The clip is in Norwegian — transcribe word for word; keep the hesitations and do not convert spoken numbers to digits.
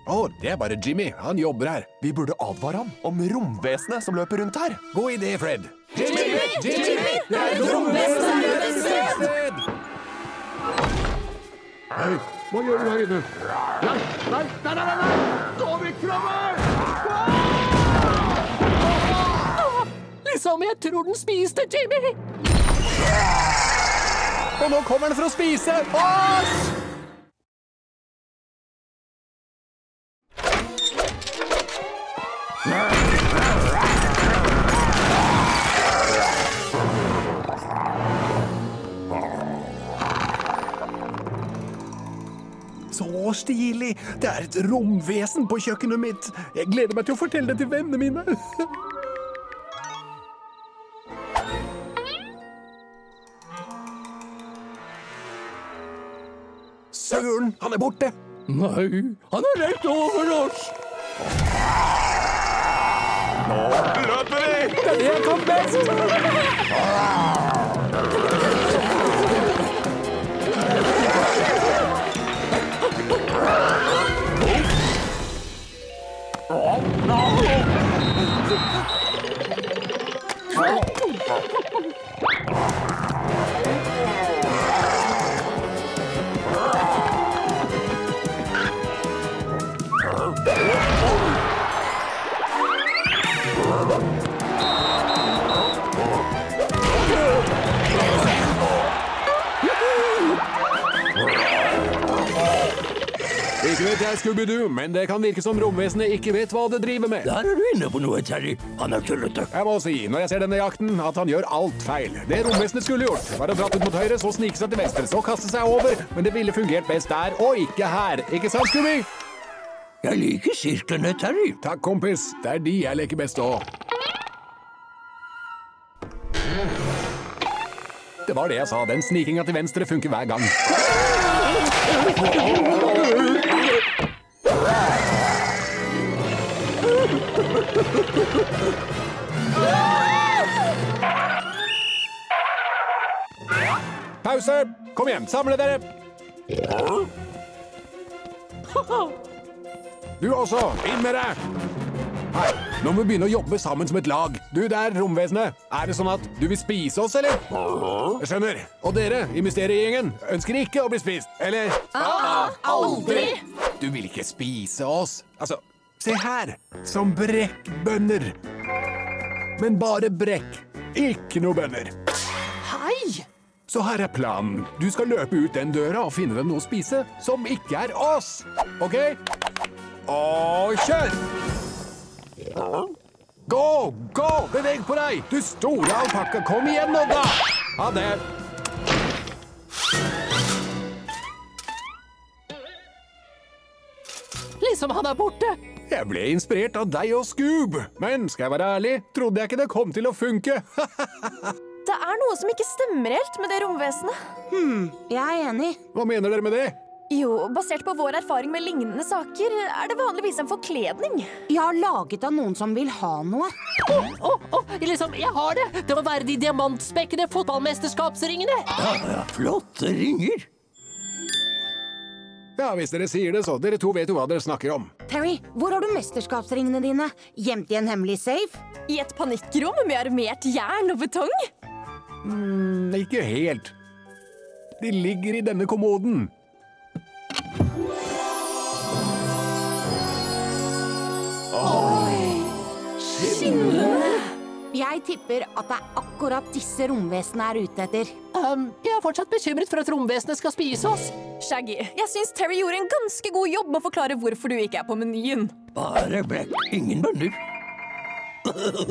Å, det er bare Jimmy. Han jobber her. Vi burde advare ham om romvesenet som løper rundt her. God idé, Fred. Jimmy! Jimmy! Det er et romvesen som løper et sted! Hei, hva gjør du her inne? Nei, nei, nei, nei, nei! Gå vekk fra meg! Liksom, jeg tror den spiste Jimmy! Og nå kommer den for å spise oss! Så stilig! Det er et romvesen på kjøkkenet mitt. Jeg gleder meg til å fortelle det til vennene mine. Søren, han er borte! Nei, han er rett over oss! Nå løper vi! Det er det jeg kan best! Ikke vet jeg, Scooby-Doo, men det kan virke som romvesenet ikke vet hva det driver med. Der er du inne på noe, Terry. Han er tullete. Jeg må si, når jeg ser denne jakten, at han gjør alt feil. Det romvesenet skulle gjort, var å dratt ut mot høyre, så snike seg til venstre, så kaste seg over, men det ville fungert best der, og ikke her. Ikke sant, Scooby? Jeg liker sirklene, Terry. Takk, kompis. Det er de jeg leker best også. Det var det jeg sa. Den snikinga til venstre funker hver gang. Pause! Kom igjen, samle dere! Du også, inn med deg! Hei, nå må vi begynne å jobbe sammen som et lag. Du der, romvesenet. Er det sånn at du vil spise oss, eller? Jeg skjønner. Og dere, i mysteriegjengen, ønsker ikke å bli spist, eller? Ah, aldri! Du vil ikke spise oss. Altså, se her, som brekkbønner. Men bare brekk, ikke noe bønner. Hei! Så her er planen. Du skal løpe ut den døra og finne dem noe å spise som ikke er oss. Ok? Og kjør! Gå, gå, beveg på deg! Du store alpakka, kom igjen nå da! Ha det! Liksom han er borte. Jeg ble inspirert av deg og Scoob. Men skal jeg være ærlig, trodde jeg ikke det kom til å funke. Det er noe som ikke stemmer helt med det romvesenet. Hmm, jeg er enig. Hva mener dere med det? Jo, basert på vår erfaring med lignende saker, er det vanligvis en forkledning. Jeg har laget av noen som vil ha noe. Å, å, å, liksom, jeg har det. Det må være de diamantspekkede fotballmesterskapsringene. Ja, ja, flotte ringer. Ja, hvis dere sier det så. Dere to vet jo hva dere snakker om. Terry, hvor har du mesterskapsringene dine? Gjemt i en hemmelig safe? I et panikkrom med armert jern og betong? Mm, ikke helt. De ligger i denne kommoden. Skinnende! Jeg tipper at det er akkurat disse romvesenene er ute etter. Um, jeg er fortsatt bekymret for at romvesenet skal spise oss. Shaggy, jeg synes Terry gjorde en ganske god jobb med å forklare hvorfor du ikke er på menyen. Bare brekk, ingen bønner.